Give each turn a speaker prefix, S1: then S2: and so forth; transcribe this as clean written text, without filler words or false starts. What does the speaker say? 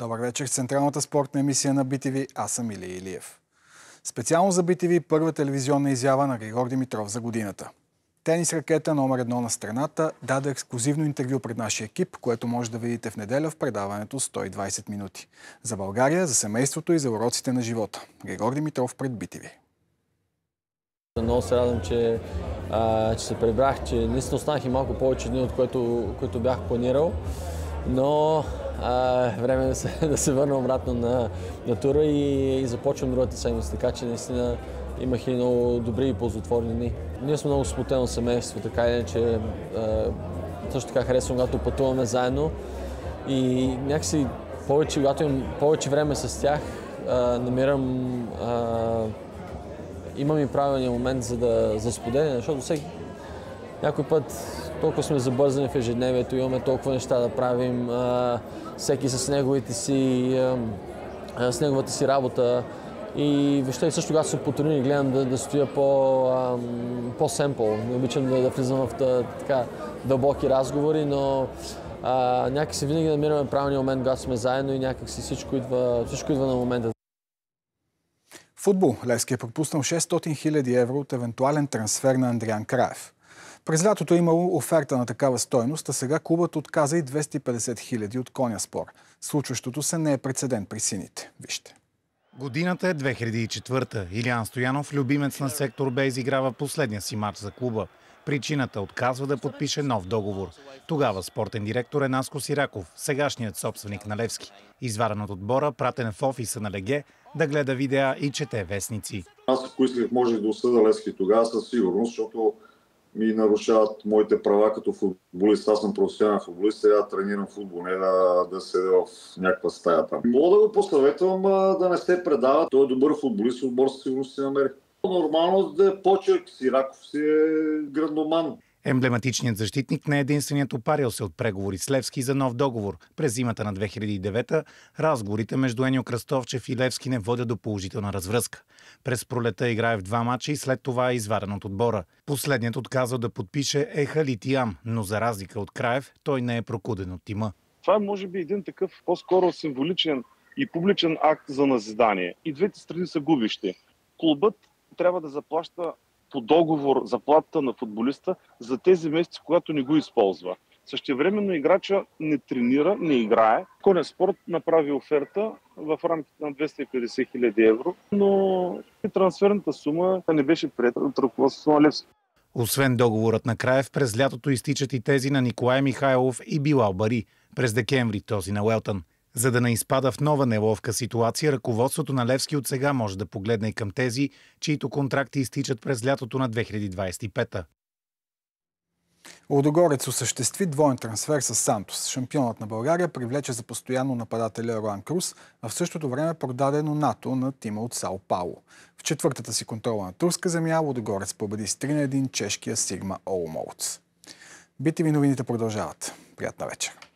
S1: Добър вечер. Централната спортна емисия на BTV. Аз съм Илия Илиев. Специално за BTV първа телевизионна изява на Григор Димитров за годината. Тенис ракета номер 1 на страната даде ексклузивно интервю пред нашия екип, което може да видите в неделя в предаването 120 минути. За България, за семейството и за уроците на живота. Григор Димитров пред BTV.
S2: Много се радвам, че се прибрах, че наистина останах и малко повече дни, от които бях планирал. Но време е да се върна обратно на тура и започвам другата седмица. Така че наистина имах и много добри и ползотворни дни. Ние сме много сплотено семейство, така или иначе също така харесвам, когато пътуваме заедно. И някакси когато имам повече време с тях, имам и правилния момент за споделяне, защото някой път толкова сме забързани в ежедневието, имаме толкова неща да правим, всеки с неговата си работа. И въобще също когато се потурни, гледам да стоя по-семпъл. Не обичам да влизам в така дълбоки разговори, но някакси винаги намираме правилния момент, когато сме заедно и някакси всичко идва на момента.
S1: Футбол. Левски е пропуснал 600 000 евро от евентуален трансфер на Андриан Краев. През лятото е имало оферта на такава стойност, а сега клубът отказа и 250 000 от Коняспор. Случващото се не е прецедент при сините. Вижте.
S3: Годината е 2004. Илиян Стоянов, любимец на сектор Б, изиграва последния си матч за клуба. Причината отказва да подпише нов договор. Тогава спортен директор е Наско Сираков, сегашният собственик на Левски. Изваден от отбора, пратен в офиса на Леге, да гледа видеа и чете вестници.
S4: Аз ако исках, можех да осъда Левски тогава със сигурност, защото ми нарушават моите права като футболист. Аз съм професионален футболист, сега да тренирам футбол, не да седя в някаква стая там. Мога да го посъветвам да не се предава. Той е добър футболист, отбор със сигурност се намери. Нормално да е почерк. Сираков си е грандоман.
S3: Емблематичният защитник не е единственият опарил се от преговори с Левски за нов договор. През зимата на 2009 разговорите между Енио Кръстовчев и Левски не водят до положителна развръзка. През пролета играе в 2 мача и след това е изваден от отбора. Последният отказал да подпише е Халит Ям, но за разлика от Краев, той не е прокуден от тима.
S5: Това е може би един такъв по-скоро символичен и публичен акт за назидание. И двете страни са губещи. Клубът трябва да заплаща по договор заплатата на футболиста за тези месеци, когато не го използва. Същевременно играча не тренира, не играе. Коняспорт направи оферта в рамките на 250 000 евро, но трансферната сума не беше приета от ръководството на Левски.
S3: Освен договорът на Краев, през лятото изтичат и тези на Николай Михайлов и Билал Бари. През декември този на Уелтън. За да не изпада в нова неловка ситуация, ръководството на Левски от сега може да погледне и към тези, чието контракти изтичат през лятото на 2025-та.
S1: Лудогорец осъществи двоен трансфер с Сантос. Шампионът на България привлече за постоянно нападателя Роан Крус, а в същото време продаде Нонато на тима от Сао Пауло. В четвъртата си контрола на турска земя Лудогорец победи с 3-1 чешкия Сигма Оломолц. BTV новините продължават. Приятна вечер!